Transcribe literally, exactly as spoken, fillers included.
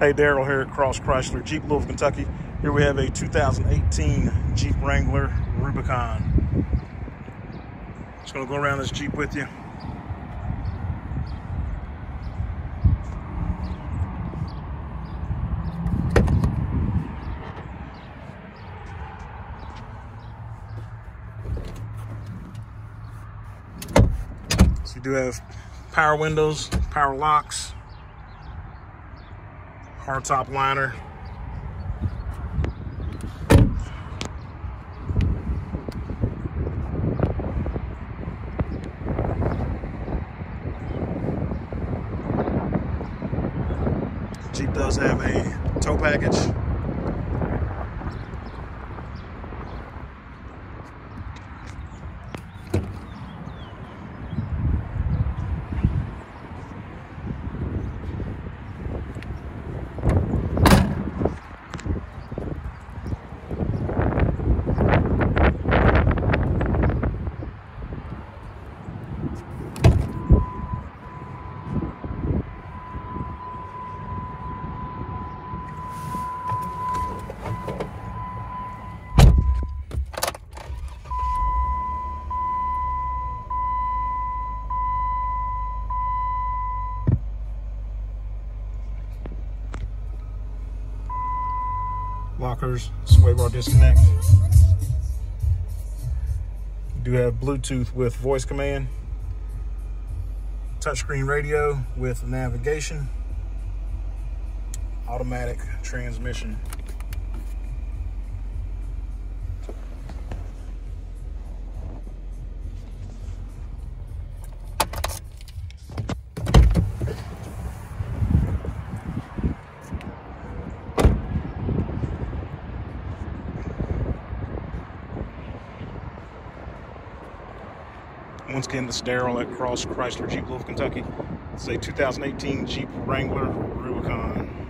Hey, Daryl here at Cross Chrysler, Jeep, Louisville, Kentucky. Here we have a two thousand eighteen Jeep Wrangler Rubicon. Just gonna go around this Jeep with you. So you do have power windows, power locks, hardtop liner. Jeep does have a tow package. Lockers, sway bar disconnect. You do have Bluetooth with voice command, touchscreen radio with navigation, automatic transmission. Once again, this is Daryl at Cross Chrysler, Jeep, Louisville, Kentucky. It's a two thousand eighteen Jeep Wrangler Rubicon.